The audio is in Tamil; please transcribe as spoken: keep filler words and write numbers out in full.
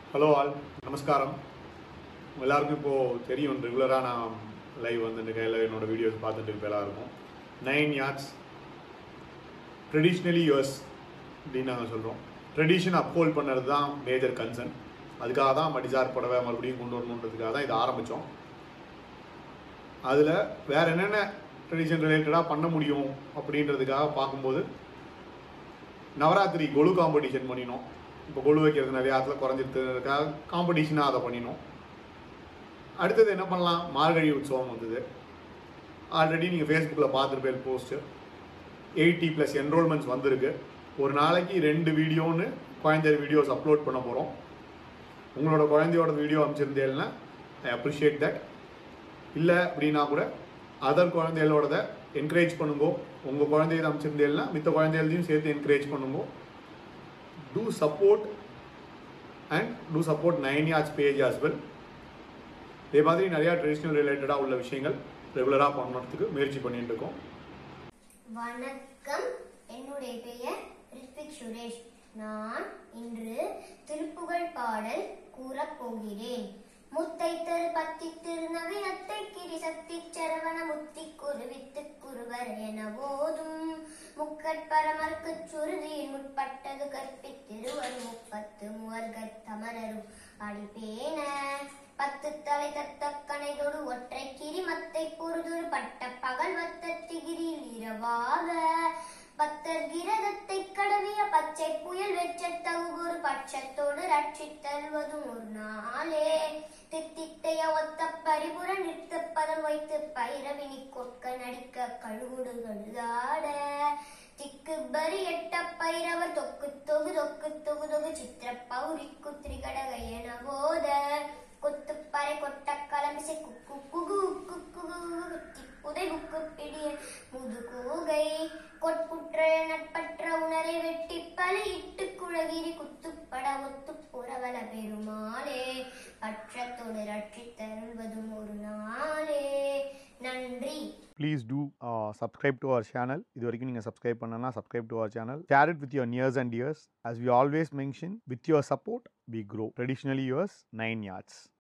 ஹலோ ஆல், நமஸ்காரம். எல்லாருக்கும் இப்போது தெரியும், ரெகுலராக நான் லைவ் வந்துட்டு கையில் என்னோட வீடியோஸ் பார்த்துட்டு இருப்ப எல்லாருக்கும். நைன் யார்ட்ஸ் ட்ரெடிஷ்னலி யூஎஸ் அப்படின்னு நாங்கள் சொல்கிறோம். ட்ரெடிஷன் அப்ஹோல்ட் பண்ணுறது தான் மேஜர் கன்சர்ன். அதுக்காக தான் மடிசார் புடவை மறுபடியும் கொண்டு வரணுன்றதுக்காக தான் இதை ஆரம்பித்தோம். அதில் வேறு என்னென்ன ட்ரெடிஷன் ரிலேட்டடாக பண்ண முடியும் அப்படின்றதுக்காக பார்க்கும்போது நவராத்திரி கொலு காம்படிஷன் பண்ணினோம். இப்போ கொலு வைக்கிறது நிறைய இடத்துல குறைஞ்சிருக்கிறதுக்காக காம்படிஷனாக அதை பண்ணினோம். அடுத்தது என்ன பண்ணலாம், மார்கழி உற்சவம் வந்தது. ஆல்ரெடி நீங்கள் ஃபேஸ்புக்கில் பார்த்துருப்பேன் போஸ்ட்டு. எயிட்டி ப்ளஸ் என்ரோல்மெண்ட்ஸ் வந்திருக்கு. ஒரு நாளைக்கு ரெண்டு வீடியோன்னு குழந்தையர் வீடியோஸ் அப்லோட் பண்ண போகிறோம். உங்களோட குழந்தையோட வீடியோ அமைச்சிருந்தேன்னா ஐ அப்ரிஷியேட் தட். இல்லை அப்படின்னா கூட அதர் குழந்தைகளோட என்கரேஜ் பண்ணுங்கோ. உங்கள் குழந்தைய அமைச்சிருந்தேன்னா மித்த குழந்தைகளையும் சேர்த்து என்கரேஜ் பண்ணுங்கோ. do support and do support nine yards page as well. இதே மாதிரி நிறைய ட்ரெடிஷ்னல் ரிலேட்டடாக உள்ள விஷயங்கள் ரெகுலராக பண்ணுறதுக்கு முயற்சி பண்ணிட்டு இருக்கோம். வணக்கம், என்னுடைய பெயர் ரித்விக் சுரேஷ். நான் இன்று திருப்புகழ் பாடல் கூறப் போகிறேன். முத்தை தரு பத்தி திருநவி அத்தை கிரி சக்தி சரவண முத்தி குருவித்து குருவர் என போதும் முக்கட்பரமர்க்கு சுருதியின் முற்பட்டது கற்பித்திருவர் முப்பத்து மூவர்கட் தமரரும் அடிப்பேன பத்து தலை தத்த கணைதொடு ஒற்றை கிரி மத்தை பொருதொரு பட்ட பகல் வத்தத்திகிரியில் இரவாக பத்தர் கிரதத்தை கடவிய பச்சை புயல் வெற்ற தகுபொரு பட்சத்தோடு ரட்சித்தல்வதும் ஒரு நாளே தித்தித்தைய ஒத்த பரிபுர நிறுத்த பதம் வைத்து பைரவினி கொட்க நடிக்க கழுகுடு கழுதாட திக்கு பரி எட்ட பைரவர் தொக்கு தொகு தொக்கு தொகு தொகு சித்திர பௌரி குத்திரி கடக என போத கொத்து பறை கொட்ட கலமிசை குக்கு குகு குக்கு புதை புக்கு பிடிய முது கூகை கொட்புற்ற நட்பற்ற உணரை வெட்டி பலி இட்டு குழகிரி குத்துப்பட ஒத்து புறவல பெருமாளே பற்றத்தோடு ரட்சி தருவதும் ஒரு நாளே. நன்றி. Please do uh, subscribe to our channel. இது வரைக்கும் நீங்கள் subscribe பண்ணனா subscribe to our channel. Share it with your nears and dears. As we always mention, with your support, we grow. Traditionally yours, nine yards.